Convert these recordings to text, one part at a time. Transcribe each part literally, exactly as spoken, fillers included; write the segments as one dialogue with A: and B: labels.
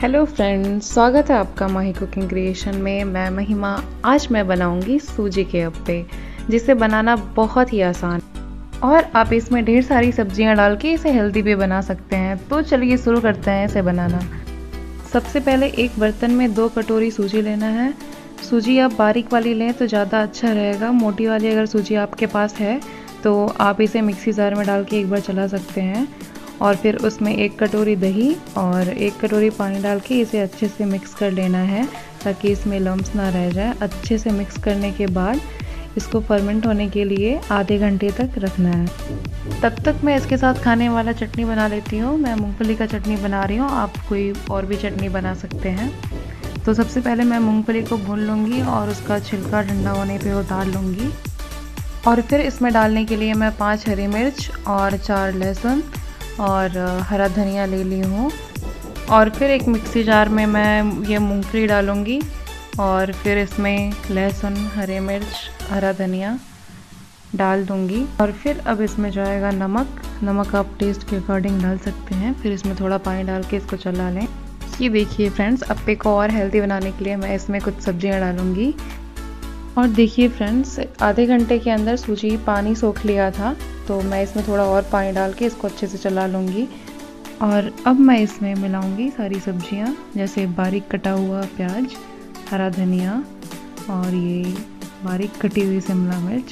A: Hello friends, स्वागत है आपका माही कुकिंग क्रिएशन में। मैं महिमा। आज मैं बनाऊंगी सूजी के अप्पे, जिसे बनाना बहुत ही आसान और आप इसमें ढेर सारी सब्जियां डाल के इसे हेल्दी भी बना सकते हैं। तो चलिए शुरू करते हैं इसे बनाना। सबसे पहले एक बर्तन में दो कटोरी सूजी लेना है। सूजी आप बारीक वाली लें तो ज़्यादा अच्छा रहेगा। मोटी वाली अगर सूजी आपके पास है तो आप इसे मिक्सी जार में डाल के एक बार चला सकते हैं। और फिर उसमें एक कटोरी दही और एक कटोरी पानी डाल के इसे अच्छे से मिक्स कर लेना है, ताकि इसमें लम्स ना रह जाए। अच्छे से मिक्स करने के बाद इसको फर्मेंट होने के लिए आधे घंटे तक रखना है। तब तक मैं इसके साथ खाने वाला चटनी बना लेती हूँ। मैं मूंगफली का चटनी बना रही हूँ, आप कोई और भी चटनी बना सकते हैं। तो सबसे पहले मैं मूंगफली को भून लूँगी और उसका छिलका ठंडा होने पे उतार लूँगी। और फिर इसमें डालने के लिए मैं पाँच हरी मिर्च और चार लहसुन और हरा धनिया ले ली हूँ। और फिर एक मिक्सी जार में मैं ये मूंगफली डालूँगी और फिर इसमें लहसुन, हरे मिर्च, हरा धनिया डाल दूँगी। और फिर अब इसमें जाएगा नमक। नमक आप टेस्ट के अकॉर्डिंग डाल सकते हैं। फिर इसमें थोड़ा पानी डाल के इसको चला लें। ये देखिए फ्रेंड्स, अप्पे को और हेल्दी बनाने के लिए मैं इसमें कुछ सब्जियाँ डालूँगी। और देखिए फ्रेंड्स, आधे घंटे के अंदर सूजी पानी सोख लिया था, तो मैं इसमें थोड़ा और पानी डाल के इसको अच्छे से चला लूँगी। और अब मैं इसमें मिलाऊंगी सारी सब्जियां, जैसे बारीक कटा हुआ प्याज, हरा धनिया और ये बारीक कटी हुई शिमला मिर्च,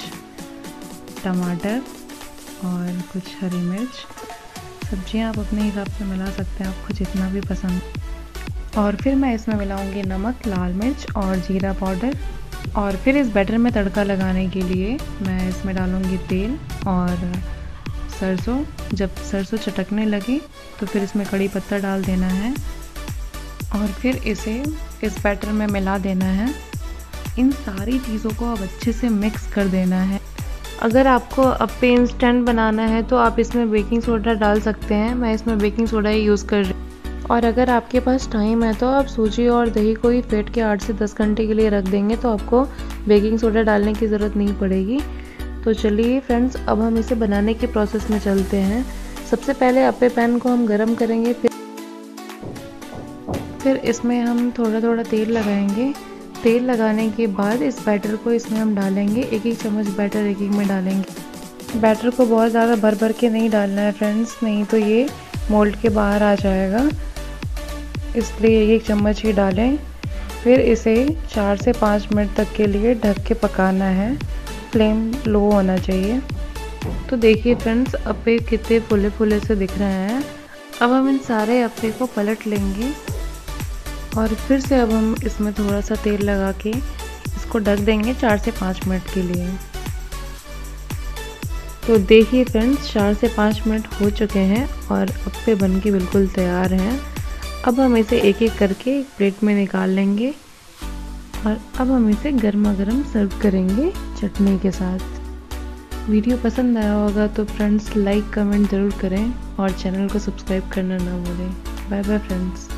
A: टमाटर और कुछ हरी मिर्च। सब्जियां आप अपने हिसाब से मिला सकते हैं, आपको जितना भी पसंद। और फिर मैं इसमें मिलाऊंगी नमक, लाल मिर्च और जीरा पाउडर। और फिर इस बैटर में तड़का लगाने के लिए मैं इसमें डालूंगी तेल और सरसों। जब सरसों चटकने लगे तो फिर इसमें कड़ी पत्ता डाल देना है और फिर इसे इस बैटर में मिला देना है। इन सारी चीज़ों को अब अच्छे से मिक्स कर देना है। अगर आपको अप्पे इंस्टेंट बनाना है तो आप इसमें बेकिंग सोडा डाल सकते हैं। मैं इसमें बेकिंग सोडा ही यूज़ कर रही हूँ। और अगर आपके पास टाइम है तो आप सूजी और दही को ही फेंट के आठ से दस घंटे के लिए रख देंगे, तो आपको बेकिंग सोडा डालने की ज़रूरत नहीं पड़ेगी। तो चलिए फ्रेंड्स, अब हम इसे बनाने के प्रोसेस में चलते हैं। सबसे पहले अप्पे पैन को हम गरम करेंगे, फिर फिर इसमें हम थोड़ा थोड़ा तेल लगाएंगे। तेल लगाने के बाद इस बैटर को इसमें हम डालेंगे। एक एक चम्मच बैटर एक एक में डालेंगे। बैटर को बहुत ज़्यादा भर भर के नहीं डालना है फ्रेंड्स, नहीं तो ये मोल्ड के बाहर आ जाएगा, इसलिए एक चम्मच ही डालें। फिर इसे चार से पाँच मिनट तक के लिए ढक के पकाना है। फ्लेम लो होना चाहिए। तो देखिए फ्रेंड्स, अप्पे कितने फुले फुले से दिख रहे हैं। अब हम इन सारे अप्पे को पलट लेंगे और फिर से अब हम इसमें थोड़ा सा तेल लगा के इसको ढक देंगे चार से पाँच मिनट के लिए। तो देखिए फ्रेंड्स, चार से पाँच मिनट हो चुके हैं और अप्पे बन के बिल्कुल तैयार हैं। अब हम इसे एक एक करके एक प्लेट में निकाल लेंगे और अब हम इसे गर्मा गर्म सर्व करेंगे चटनी के साथ। वीडियो पसंद आया होगा तो फ्रेंड्स लाइक कमेंट ज़रूर करें और चैनल को सब्सक्राइब करना ना भूलें। Bye bye friends.